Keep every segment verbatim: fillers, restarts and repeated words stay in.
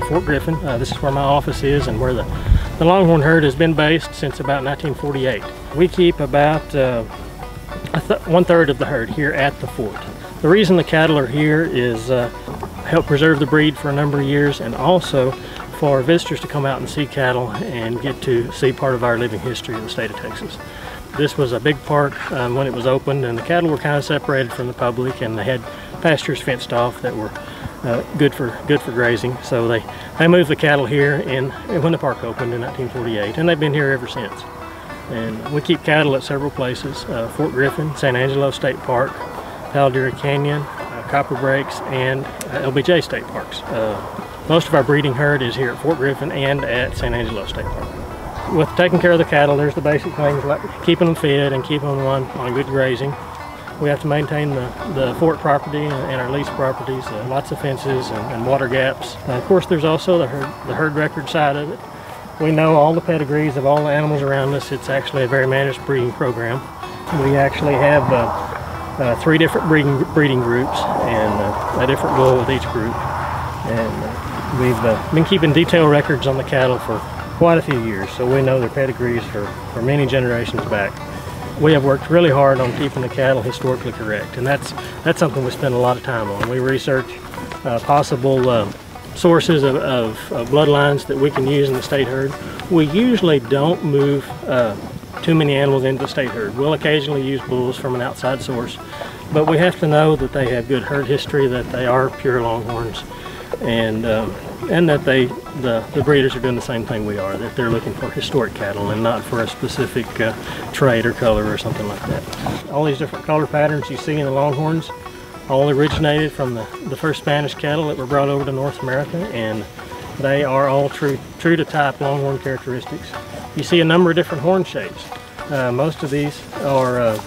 Fort Griffin. Uh, this is where my office is and where the, the Longhorn herd has been based since about nineteen forty-eight. We keep about uh, a th one third of the herd here at the fort. The reason the cattle are here is uh, help preserve the breed for a number of years, and also for visitors to come out and see cattle and get to see part of our living history of the state of Texas. This was a big park um, when it was opened, and the cattle were kind of separated from the public, and they had pastures fenced off that were uh, good for good for grazing. So they, they moved the cattle here in, when the park opened in nineteen forty-eight, and they've been here ever since. And we keep cattle at several places: uh, Fort Griffin, San Angelo State Park, Paldera Canyon, uh, Copper Breaks, and uh, L B J State Parks. Uh, most of our breeding herd is here at Fort Griffin and at San Angelo State Park. With taking care of the cattle, there's the basic things like keeping them fed and keeping them on, on good grazing. We have to maintain the, the fort property and, and our lease properties, uh, lots of fences and, and water gaps. Uh, of course, there's also the herd, the herd record side of it. We know all the pedigrees of all the animals around us. It's actually a very managed breeding program. We actually have uh, uh, three different breeding, breeding groups and uh, a different goal with each group. And uh, we've uh, been keeping detailed records on the cattle for quite a few years, so we know their pedigrees for, for many generations back. We have worked really hard on keeping the cattle historically correct, and that's that's something we spend a lot of time on. We research uh, possible uh, sources of, of, of bloodlines that we can use in the state herd. We usually don't move uh, too many animals into the state herd. We'll occasionally use bulls from an outside source, but we have to know that they have good herd history, that they are pure Longhorns, and um, and that they the, the breeders are doing the same thing we are, that they're looking for historic cattle and not for a specific uh, trait or color or something like that. All these different color patterns you see in the Longhorns all originated from the, the first Spanish cattle that were brought over to North America, and they are all true, true to type Longhorn characteristics. You see a number of different horn shapes. Uh, most of these are uh,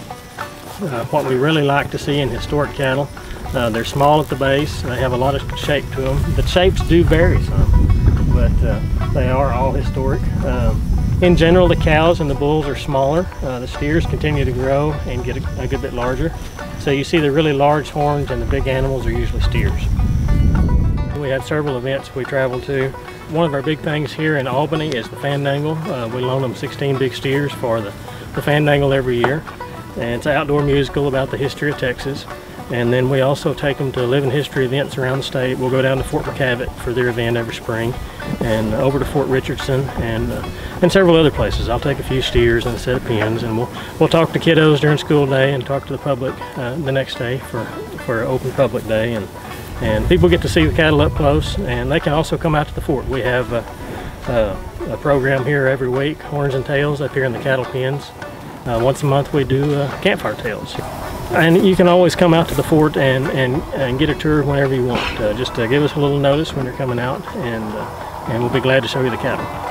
uh, what we really like to see in historic cattle. Uh, they're small at the base, they have a lot of shape to them. The shapes do vary some, but uh, they are all historic. Um, in general, the cows and the bulls are smaller. Uh, the steers continue to grow and get a, a good bit larger. So you see the really large horns, and the big animals are usually steers. We had several events we traveled to. One of our big things here in Albany is the Fandangle. Uh, we loan them sixteen big steers for the, the Fandangle every year. And it's an outdoor musical about the history of Texas. And then we also take them to living history events around the state. We'll go down to Fort McCavitt for their event every spring, and over to Fort Richardson, and uh, and several other places. I'll take a few steers and a set of pins, and we'll we'll talk to kiddos during school day and talk to the public uh, the next day for for open public day, and and people get to see the cattle up close, and they can also come out to the fort. We have a, a, a program here every week, Horns and Tails, up here in the cattle pens. Uh, once a month we do uh, campfire tales. And you can always come out to the fort and, and, and get a tour whenever you want. Uh, just uh, give us a little notice when you're coming out, and, uh, and we'll be glad to show you the cattle.